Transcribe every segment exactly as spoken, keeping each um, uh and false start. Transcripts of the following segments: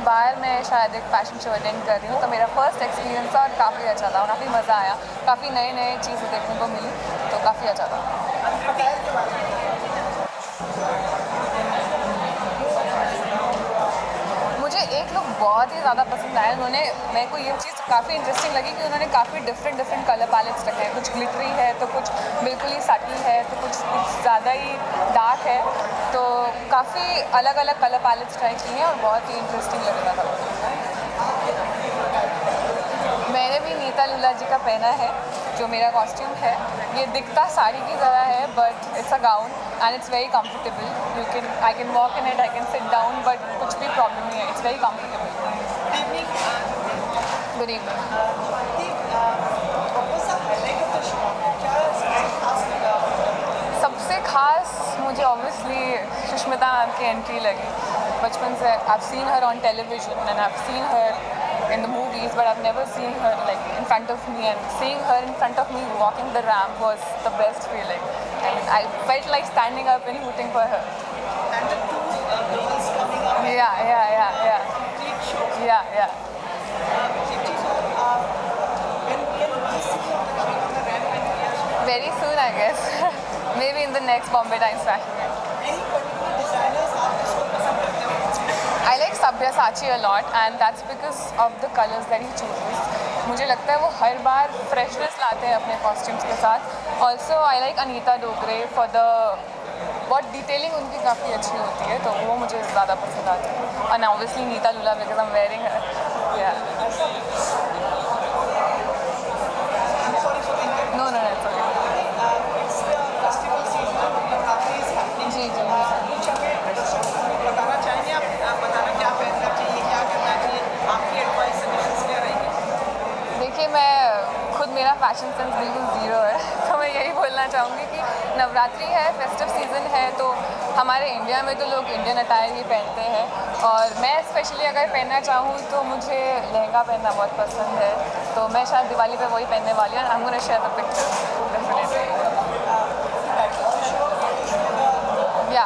बार मैं शायद एक फैशन शो अटेंड कर रही हूँ, तो मेरा फर्स्ट एक्सपीरियंस था और काफ़ी अच्छा था, काफ़ी मज़ा आया, काफ़ी नए नए चीज़ें देखने को मिली, तो काफ़ी अच्छा था। मुझे एक लोग बहुत ही ज़्यादा पसंद आया, उन्होंने, मेरे को ये चीज़ काफ़ी इंटरेस्टिंग लगी कि उन्होंने काफ़ी डिफरेंट डिफरेंट कलर पैलेट्स रखे हैं, कुछ ग्लिटरी है तो कुछ बिल्कुल ही सटल है तो कुछ कुछ ज़्यादा ही डार्क है, तो काफ़ी अलग अलग कलर पैलेट्स ट्राई किए हैं और बहुत ही इंटरेस्टिंग लग रहा था। मैंने भी नीता लुला जी का पहना है, जो मेरा कॉस्ट्यूम है, ये दिखता साड़ी की तरह है but it's a gown and it's very comfortable, you can I can walk in it, I can sit down, but कुछ भी प्रॉब्लम नहीं है, it's very comfortable. Good evening. सबसे खास मुझे ऑब्वियसली सुष्मिता मैम की एंट्री लगी, बचपन से I have seen her on television and I have seen her in the movies, but I've never seen her like in front of me, and seeing her in front of me walking the ramp was the best feeling, and I felt like standing up and hooting for her. And the two uh, girls coming up. Yeah, yeah, yeah, yeah. Complete show. Yeah, yeah. Very soon, I guess. Maybe in the next Bombay Times Fashion Week. Any particular designers आप इसको पसंद करते हो? I like Sabyasachi a lot, and that's because of the colors that he chooses. मुझे लगता है वो हर बार freshness लाते हैं अपने costumes के साथ. Also, I like Anita Dogre for the बहुत डिटेलिंग उनकी काफ़ी अच्छी होती है, तो वो मुझे ज़्यादा पसंद आती है. And obviously Neeta Lula because I'm wearing her. Yeah. No, no, no, it's okay. It's the festival season. Navratri is happening. जी जी. कुछ हमें बताना चाहेंगे आप? आप बताना क्या पहनना चाहिए, क्या करना चाहिए, आपकी एडवाइस सजेशंस क्या रहेंगे? देखिए, मैं खुद मेरा फैशन सेंस बिल्कुल ज़ीरो है, तो मैं यही बोलना चाहूँगी कि नवरात्रि है, फेस्टिव सीज़न है, तो हमारे इंडिया में तो लोग इंडियन अटायर ही पहनते हैं, और मैं स्पेशली अगर पहनना चाहूँ तो मुझे लहंगा पहनना बहुत पसंद है, तो मैं शायद दिवाली पे वही पहनने वाली हूँ. I am gonna share the pictures definitely. या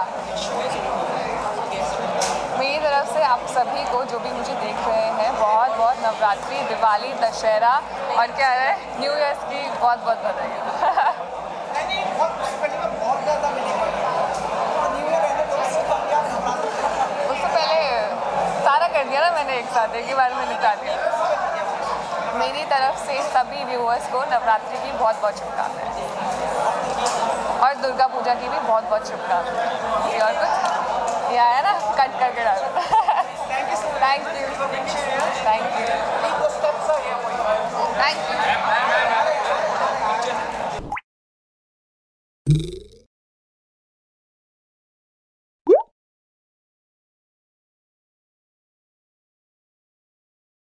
मेरी तरफ से आप सभी को जो भी मुझे देख रहे हैं बहुत बहुत नवरात्रि, दिवाली, दशहरा और क्या है न्यू ईयर्स की बहुत बहुत बधाई. उससे पहले सारा कर दिया ना मैंने, एक साथ एक ही बार में निपटा दिया. मेरी तरफ से सभी व्यूअर्स को नवरात्रि की बहुत बहुत शुभकामनाएं और दुर्गा पूजा की भी बहुत बहुत शुभकामनाएं. और कुछ ये आया ना, कट करके डालो. Thank you. Thank you.